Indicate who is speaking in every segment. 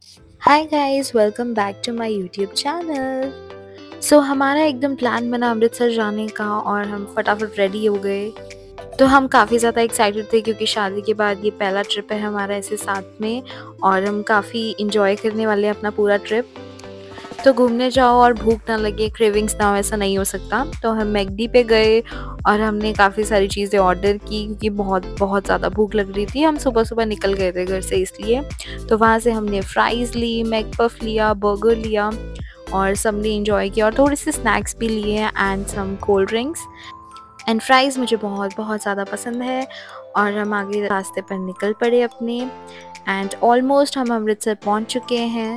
Speaker 1: Hi guys, welcome back to my YouTube channel. So हमारा एकदम plan बना अमृतसर जाने का और हम फटाफट रेडी हो गए। तो हम काफ़ी ज़्यादा एक्साइटेड थे क्योंकि शादी के बाद ये पहला ट्रिप है हमारा ऐसे साथ में और हम काफ़ी इंजॉय करने वाले हैं अपना पूरा ट्रिप। तो घूमने जाओ और भूख ना लगे, क्रेविंग्स ना हो, ऐसा नहीं हो सकता। तो हम मैकडी पे गए और हमने काफ़ी सारी चीज़ें ऑर्डर की क्योंकि बहुत बहुत ज़्यादा भूख लग रही थी। हम सुबह-सुबह निकल गए थे घर से इसलिए। तो वहाँ से हमने फ्राइज़ ली, मैकपफ लिया, बर्गर लिया और सबने एंजॉय किया और थोड़े से स्नैक्स भी लिए and some cold drinks. And fries मुझे बहुत बहुत ज़्यादा पसंद है और हम आगे रास्ते पर निकल पड़े अपने एंड ऑलमोस्ट हम अमृतसर पहुँच चुके हैं।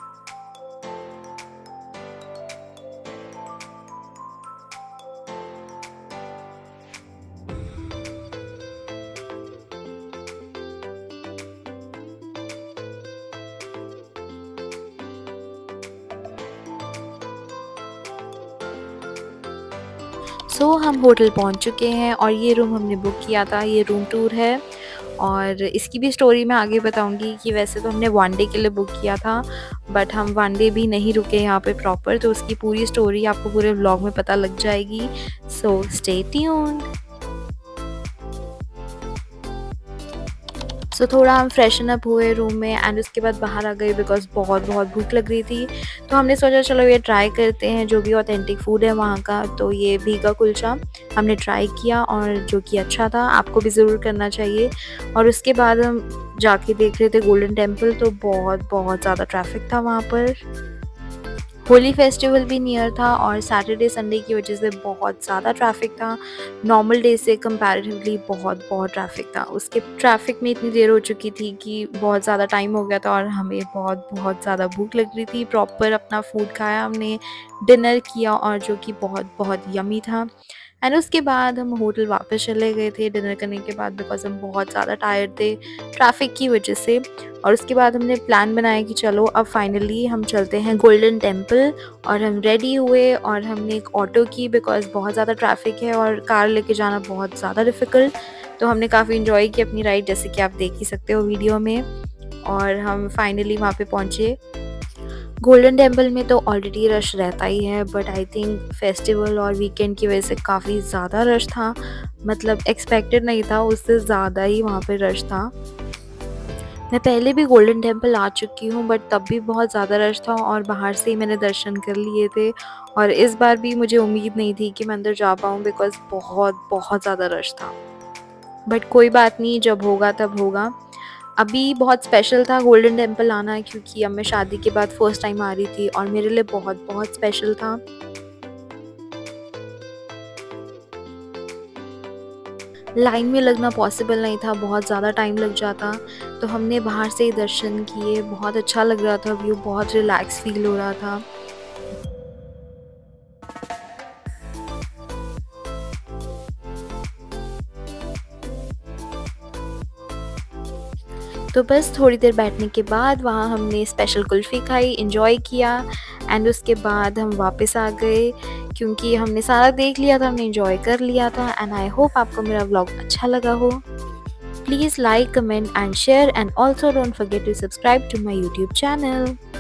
Speaker 1: हम होटल पहुंच चुके हैं और ये रूम हमने बुक किया था। ये रूम टूर है और इसकी भी स्टोरी मैं आगे बताऊंगी कि वैसे तो हमने वन डे के लिए बुक किया था बट हम वन डे भी नहीं रुके यहाँ पे प्रॉपर। तो उसकी पूरी स्टोरी आपको पूरे व्लॉग में पता लग जाएगी। So stay tuned. थोड़ा हम फ्रेशन अप हुए रूम में एंड उसके बाद बाहर आ गए बिकॉज़ बहुत बहुत भूख लग रही थी। तो हमने सोचा चलो ये ट्राई करते हैं जो भी ऑथेंटिक फूड है वहाँ का। तो ये भीगा कुलचा हमने ट्राई किया और जो कि अच्छा था, आपको भी ज़रूर करना चाहिए। और उसके बाद हम जाके देख रहे थे गोल्डन टेम्पल। तो बहुत बहुत ज़्यादा ट्रैफिक था वहाँ पर। होली फेस्टिवल भी नियर था और सैटरडे संडे की वजह से बहुत ज़्यादा ट्रैफिक था। नॉर्मल डे से कंपैरेटिवली बहुत बहुत ट्रैफिक था। उसके ट्रैफिक में इतनी देर हो चुकी थी कि बहुत ज़्यादा टाइम हो गया था और हमें बहुत बहुत ज़्यादा भूख लग रही थी। प्रॉपर अपना फूड खाया हमने, डिनर किया और जो कि बहुत बहुत यमी था। एंड उसके बाद हम होटल वापस चले गए थे डिनर करने के बाद बिकॉज़ हम बहुत ज़्यादा टायर्ड थे ट्रैफिक की वजह से। और उसके बाद हमने प्लान बनाया कि चलो अब फाइनली हम चलते हैं गोल्डन टेम्पल। और हम रेडी हुए और हमने एक ऑटो की बिकॉज़ बहुत ज़्यादा ट्रैफिक है और कार लेके जाना बहुत ज़्यादा डिफ़िकल्ट। तो हमने काफ़ी एंजॉय की अपनी राइड, जैसे कि आप देख ही सकते हो वीडियो में। और हम फाइनली वहाँ पे पहुँचे। गोल्डन टेम्पल में तो ऑलरेडी रश रहता ही है बट आई थिंक फेस्टिवल और वीकेंड की वजह से काफ़ी ज़्यादा रश था। मतलब एक्सपेक्टेड नहीं था, उससे ज़्यादा ही वहाँ पे रश था। मैं पहले भी गोल्डन टेम्पल आ चुकी हूँ बट तब भी बहुत ज़्यादा रश था और बाहर से ही मैंने दर्शन कर लिए थे। और इस बार भी मुझे उम्मीद नहीं थी कि मैं अंदर जा पाऊँ बिकॉज़ बहुत बहुत ज़्यादा रश था। बट कोई बात नहीं, जब होगा तब होगा। अभी बहुत स्पेशल था गोल्डन टेम्पल आना क्योंकि अब मैं शादी के बाद फर्स्ट टाइम आ रही थी और मेरे लिए बहुत बहुत स्पेशल था। लाइन में लगना पॉसिबल नहीं था, बहुत ज़्यादा टाइम लग जाता। तो हमने बाहर से ही दर्शन किए, बहुत अच्छा लग रहा था व्यू, बहुत रिलैक्स फील हो रहा था। तो बस थोड़ी देर बैठने के बाद वहाँ हमने स्पेशल कुल्फ़ी खाई, एंजॉय किया एंड उसके बाद हम वापस आ गए क्योंकि हमने सारा देख लिया था, हमने एंजॉय कर लिया था। एंड आई होप आपको मेरा व्लॉग अच्छा लगा हो। Please like, comment and share and also don't forget to subscribe to my YouTube channel.